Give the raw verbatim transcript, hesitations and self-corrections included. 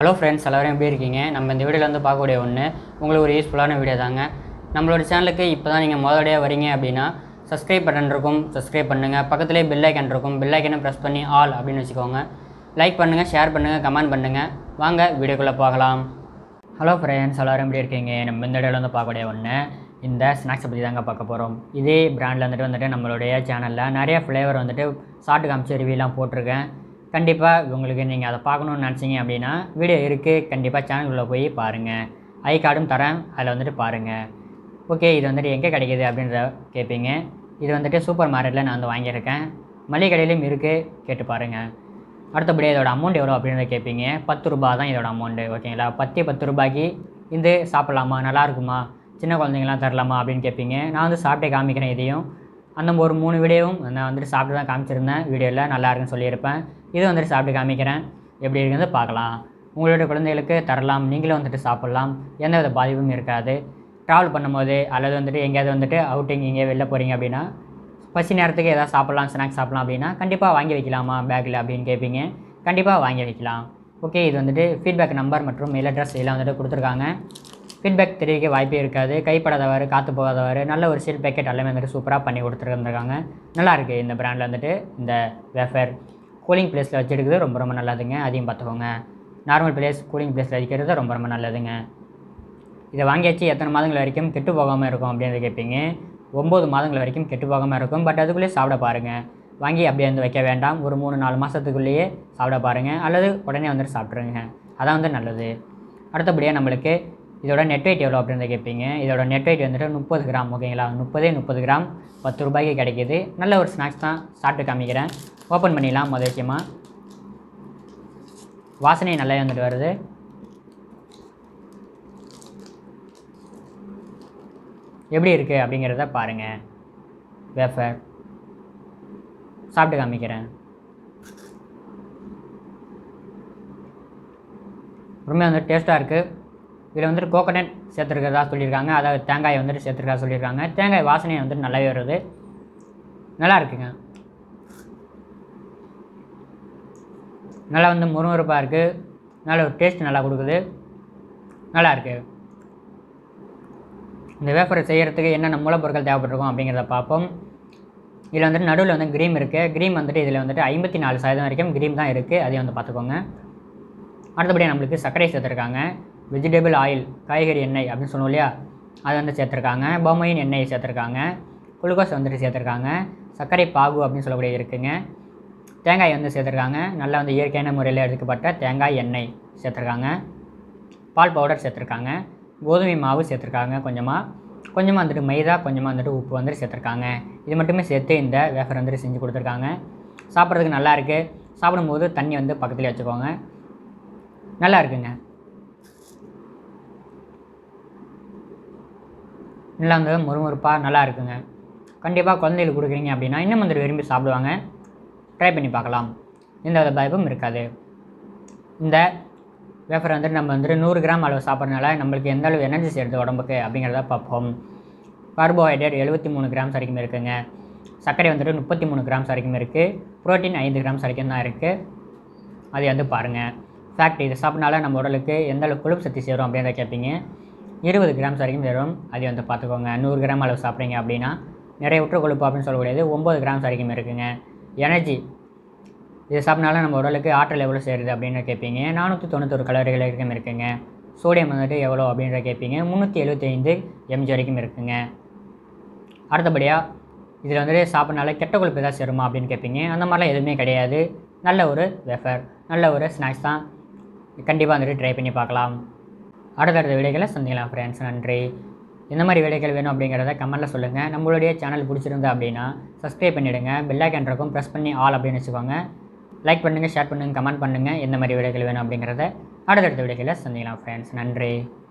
Hello friends, எல்லோரும் எப்படி இருக்கீங்க? நம்ம இந்த வீடியோவில் வந்து பார்க்கக்கூடிய ஒன்று உங்களுக்கு ஒரு யூஸ்ஃபுல்லான வீடியோ தாங்க. நம்மளோட சேனலுக்கு இப்போ தான் நீங்கள் முதலடியாக வரீங்க அப்படின்னா சப்ஸ்கிரைப் பட்டன் இருக்கும், சப்ஸ்கிரைப் பண்ணுங்கள். பக்கத்துலேயே பெல் ஐக்கன் இருக்கும், பெல் ஐக்கனை ப்ரெஸ் பண்ணி ஆல் அப்படின்னு வச்சுக்கோங்க. லைக் பண்ணுங்கள், ஷேர் பண்ணுங்கள், கமெண்ட் பண்ணுங்கள். வாங்க வீடியோக்குள்ளே பார்க்கலாம். ஹலோ ஃப்ரெண்ட்ஸ், எல்லோரும் எப்படி இருக்கீங்க? நம்ம இந்த வீடியோவில் வந்து பார்க்கக்கூடிய ஒன்று இந்த ஸ்நாக்ஸை பற்றி தாங்க பார்க்க போகிறோம். இதே பிராண்டில் வந்துட்டு வந்துட்டு நம்மளுடைய சேனலில் நிறைய ஃப்ளேவர் வந்துட்டு ஷார்ட் காமிச்சு ரிவ்யூலாம் போட்டிருக்கேன். கண்டிப்பாக உங்களுக்கு நீங்கள் அதை பார்க்கணுன்னு நினச்சிங்க அப்படின்னா வீடியோ இருக்குது, கண்டிப்பாக சேனலுக்குள்ளே போய் பாருங்கள். ஐ கார்டும் தரேன், அதில் வந்துட்டு பாருங்கள். ஓகே, இது வந்துட்டு எங்கே கிடைக்கிது அப்படின்ற கேட்பீங்க. இது வந்துட்டு சூப்பர் மார்க்கெட்டில் நான் வந்து வாங்கியிருக்கேன், மளிகை கடையிலையும் இருக்குது, கேட்டு பாருங்கள். அடுத்தபடியாக இதோட அமௌண்ட் எவ்வளோ அப்படின்றத கேட்பீங்க. பத்து ரூபா தான் இதோட அமௌண்ட்டு. ஓகேங்களா? பத்து பத்து ரூபாய்க்கு இது சாப்பிட்லாமா, நல்லாயிருக்குமா, சின்ன குழந்தைங்களாம் தரலாமா அப்படின்னு கேட்பீங்க. நான் வந்து சாப்பிட்டே காமிக்கிறேன். இதையும் அந்த ஒரு மூணு வீடியோவும் நான் வந்துட்டு சாப்பிட்டு தான் காமிச்சிருந்தேன். வீடியோவில் நல்லா இருக்குன்னு சொல்லியிருப்பேன். இது வந்துட்டு சாப்பிட்டு காமிக்கிறேன், எப்படி இருக்குன்னு பார்க்கலாம். உங்களுடைய குழந்தைகளுக்கு தரலாம், நீங்களும் வந்துட்டு சாப்பிட்லாம், எந்த வித பாதிப்பும் இருக்காது. ட்ராவல் பண்ணும்போது அல்லது வந்துட்டு எங்கேயாவது வந்துட்டு அவுட்டிங் எங்கேயா வெளில போகிறீங்க அப்படின்னா பசி நேரத்துக்கு எதாவது சாப்பிட்லாம், ஸ்நாக்ஸ் சாப்பிட்லாம் அப்படின்னா கண்டிப்பாக வாங்கி வைக்கலாமா பேக்கில் அப்படின்னு கேட்பீங்க. கண்டிப்பாக வாங்கி வைக்கலாம். ஓகே, இது வந்துட்டு ஃபீட்பேக் நம்பர் மற்றும் மெயில் அட்ரஸ் இதெல்லாம் வந்துட்டு கொடுத்துருக்காங்க. ஃபீட்பேக் தெரிவிக்க வாய்ப்பே இருக்காது. கைப்படாதவாறு, காற்று போகாதவாறு நல்ல ஒரு சீல் பேக்கெட் எல்லாமே வந்துட்டு சூப்பராக பண்ணி கொடுத்துருந்துருக்காங்க. நல்லாயிருக்கு. இந்த பிராண்டில் வந்துட்டு இந்த வேஃபர் கூலிங் ப்ளேஸில் வச்சுருக்குது ரொம்ப ரொம்ப நல்லதுங்க. அதையும் பார்த்துக்கோங்க. நார்மல் ப்ளேஸ், கூலிங் ப்ளேஸில் வைக்கிறது ரொம்ப ரொம்ப நல்லதுங்க. இதை வாங்கியாச்சு எத்தனை மாதங்கள் வரைக்கும் கெட்டு போகாமல் இருக்கும் அப்படின்னு கேட்பீங்க. ஒம்பது மாதங்கள் வரைக்கும் கெட்டு போகாமல் இருக்கும். பட் அதுக்குள்ளேயே சாப்பிட பாருங்கள். வாங்கி அப்படியே வந்து வைக்க வேண்டாம். ஒரு மூணு நாலு மாதத்துக்குள்ளேயே சாப்பிட பாருங்கள், அல்லது உடனே வந்துட்டு சாப்பிட்ருங்க. அதான் வந்து நல்லது. அடுத்தபடியாக நம்மளுக்கு இதோட நெட் வெயிட் எவ்வளோ அப்படின்றத கேட்பீங்க. இதோட நெட் வெயிட் வந்துட்டு முப்பது கிராம். ஓகேங்களா? முப்பதே முப்பது கிராம் பத்து ரூபாய்க்கு கிடைக்கிது. நல்ல ஒரு ஸ்நாக்ஸ் தான், சாப்பிட்டு காமிக்கிறேன். ஓப்பன் பண்ணிடலாம். முதல் விஷயமா வாசனை நல்லா வந்துட்டு வருது. எப்படி இருக்குது அப்படிங்கிறத பாருங்கள். வேஃபர் சாப்பிட்டு காமிக்கிறேன். ரொம்ப வந்துட்டு டேஸ்ட்டாக இருக்குது. இதில் வந்துட்டு கோகோனட் சேர்த்துருக்கிறதா சொல்லியிருக்காங்க, அதாவது தேங்காயை வந்துட்டு சேர்த்துருக்கா சொல்லியிருக்காங்க. தேங்காய் வாசனை வந்துட்டு நல்லாவே வருது, நல்லா இருக்குங்க. நல்லா வந்து முறுமுறுப்பாக இருக்குது, நல்ல ஒரு டேஸ்ட் நல்லா கொடுக்குது, நல்லா இருக்குது. இந்த வேஃபரை செய்கிறதுக்கு என்னென்ன மூலப்பொருட்கள் தேவைப்பட்டிருக்கும் அப்படிங்கிறத பார்ப்போம். இதில் வந்துட்டு நடுவில் வந்து க்ரீம் இருக்குது. க்ரீம் வந்துட்டு இதில் வந்துட்டு ஐம்பத்தி நாலு சதவீதம் வரைக்கும் க்ரீம் தான் இருக்குது, அதையும் வந்து பார்த்துக்கோங்க. அடுத்தபடியாக நம்மளுக்கு சர்க்கரை சேர்த்துருக்காங்க. வெஜிடபிள் ஆயில், காய்கறி எண்ணெய் அப்படின்னு சொல்லுவோம் இல்லையா, அதை வந்து சேர்த்துருக்காங்க. பாமையின் எண்ணெய் சேர்த்துருக்காங்க. குளுக்கோஸ் வந்துட்டு சேர்த்துருக்காங்க. சர்க்கரை பாகு அப்படின்னு சொல்லக்கூடிய இருக்குங்க. தேங்காய் வந்து சேர்த்துருக்காங்க. நல்லா வந்து இயற்கையான முறையில் எடுக்கப்பட்ட தேங்காய் எண்ணெய் சேர்த்துருக்காங்க. பால் பவுடர் சேர்த்துருக்காங்க. கோதுமை மாவு சேர்த்துருக்காங்க. கொஞ்சமாக கொஞ்சமாக வந்துட்டு மைதா, கொஞ்சமாக வந்துட்டு உப்பு வந்துட்டு சேர்த்துருக்காங்க. இது மட்டுமே சேர்த்து இந்த வேஃபர் வந்துட்டு செஞ்சு கொடுத்துருக்காங்க. சாப்பிட்றதுக்கு நல்லா இருக்குது. சாப்பிடும்போது தண்ணி வந்து பக்கத்துலேயே வச்சுக்கோங்க. நல்லா இருக்குங்க. நல்லா வந்து முறுமுறுப்பாக நல்லா இருக்குங்க. கண்டிப்பாக குழந்தைகளுக்கு கொடுக்குறீங்க அப்படின்னா இன்னும் வந்துட்டு விரும்பி சாப்பிடுவாங்க. ட்ரை பண்ணி பார்க்கலாம், எந்த வித பாதிப்பும் இருக்காது. இந்த வேஃபர் வந்துட்டு நம்ம வந்துட்டு நூறு கிராம் அளவு சாப்பிட்றதுனால நம்மளுக்கு எந்த அளவு எனர்ஜி சேர்த்து உடம்புக்கு அப்படிங்கிறத பார்ப்போம். கார்போஹைட்ரேட் எழுபத்தி மூணு கிராம்ஸ் வரைக்கும் இருக்குங்க. சர்க்கரை வந்துட்டு முப்பத்தி மூணு கிராம்ஸ் வரைக்கும் இருக்குது. ப்ரோட்டீன் ஐந்து கிராம்ஸ் வரைக்கும் தான் இருக்குது, அதை வந்து பாருங்கள். ஃபேக்ட், இது சாப்பிட்றனால நம்ம உடலுக்கு எந்த அளவு கொழுப்பு சக்தி சேரும் அப்படின்றத கேட்பீங்க. இருபது கிராம்ஸ் வரைக்கும் சேரும், அதை வந்து பார்த்துக்கோங்க. நூறு கிராம் அளவு சாப்பிட்றீங்க அப்படின்னா நிறைய உற்ற கொழுப்பு அப்படின்னு சொல்லக்கூடியது ஒம்பது கிராம்ஸ் வரைக்கும் இருக்குங்க. எனர்ஜி, இது சாப்பிட்னால நம்ம உடலுக்கு ஆற்றல் எவ்வளோ சேருது அப்படின்னு கேட்பீங்க. நானூற்றி தொண்ணூத்தொரு கலோரிகள் வரைக்கும் இருக்குங்க. சோடியம் வந்துட்டு எவ்வளோ அப்படின்ற கேட்பீங்க. முந்நூற்றி எழுபத்தி ஐந்து எம்ஜி வரைக்கும் இருக்குங்க. அடுத்தபடியாக இதில் வந்துட்டு சாப்பிட்னால கெட்ட கொழுப்பு ஏதாவது சேருமா அப்படின்னு கேட்பீங்க. அந்த மாதிரிலாம் எதுவுமே கிடையாது. நல்ல ஒரு வேஃபர், நல்ல ஒரு ஸ்நாக்ஸ் தான். கண்டிப்பாக வந்துட்டு ட்ரை பண்ணி பார்க்கலாம். அடுத்தடுத்த வீடியோக்களை சந்திக்கலாம் ஃப்ரெண்ட்ஸ். நன்றி. இந்த மாதிரி வீடியோக்கள் வேணும் அப்படிங்கிறத கமெண்ட்டில் சொல்லுங்கள். நம்மளுடைய சேனல் பிடிச்சிருந்தா அப்படின்னா சப்ஸ்கிரைப் பண்ணிவிடுங்க. பெல் ஐக்கன் இருக்கும், ப்ரெஸ் பண்ணி ஆல் அப்படின்னு வச்சுக்கோங்க. லைக் பண்ணுங்கள், ஷேர் பண்ணுங்கள், கமெண்ட் பண்ணுங்கள். எந்த மாதிரி வீடியோக்கள் வேணும் அப்படிங்கிறத அடுத்தடுத்த வீடியோக்களை சந்திக்கலாம் ஃப்ரெண்ட்ஸ். நன்றி.